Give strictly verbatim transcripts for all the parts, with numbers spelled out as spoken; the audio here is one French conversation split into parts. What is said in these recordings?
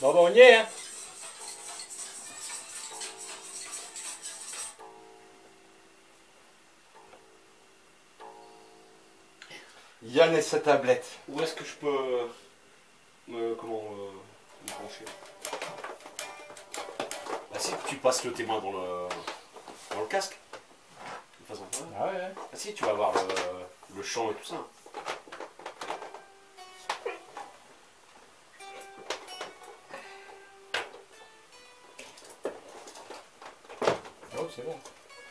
Bon, bah, on y est, hein. Yann et sa tablette. Où est-ce que je peux... Euh, comment... Euh, me brancher? Bah si, tu passes le témoin dans le... dans le casque. De façon... Ah ouais, ouais. Ah si, tu vas voir le, le champ et tout ça. Oh, c'est bon.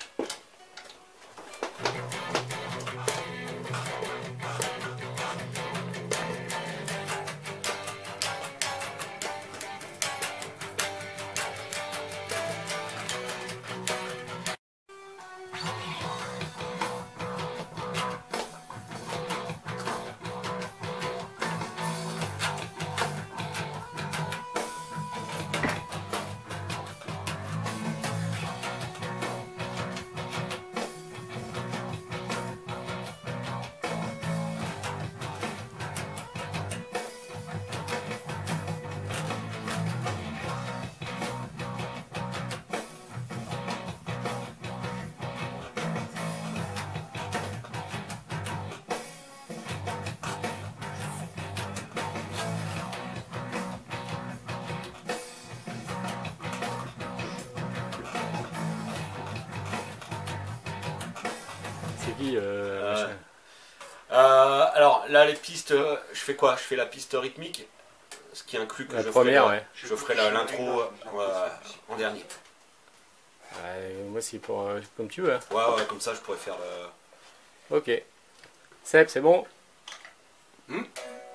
C'est qui euh, Euh, machin Euh, alors là les pistes, euh, je fais quoi? Je fais la piste rythmique, ce qui inclut que La je première, ferai, ouais. je ferai la- l'intro euh, en dernier. Ouais, moi, c'est pour. euh, comme tu veux, hein. Ouais ouais, comme ça je pourrais faire le... Ok. Seb, c'est bon? Hmm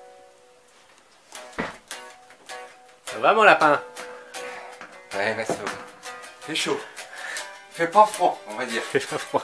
Ça va, mon lapin? Ouais, bah ça va. Fait chaud. Fait pas froid, on va dire. Fais pas froid.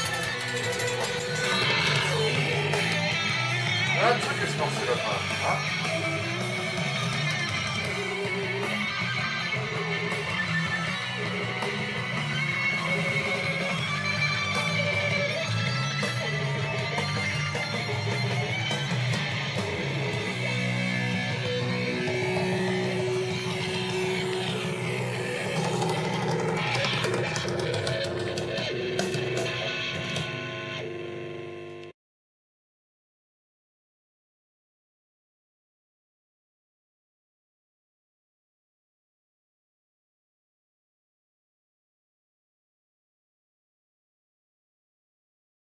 Ah, tu sais que ce morceau là,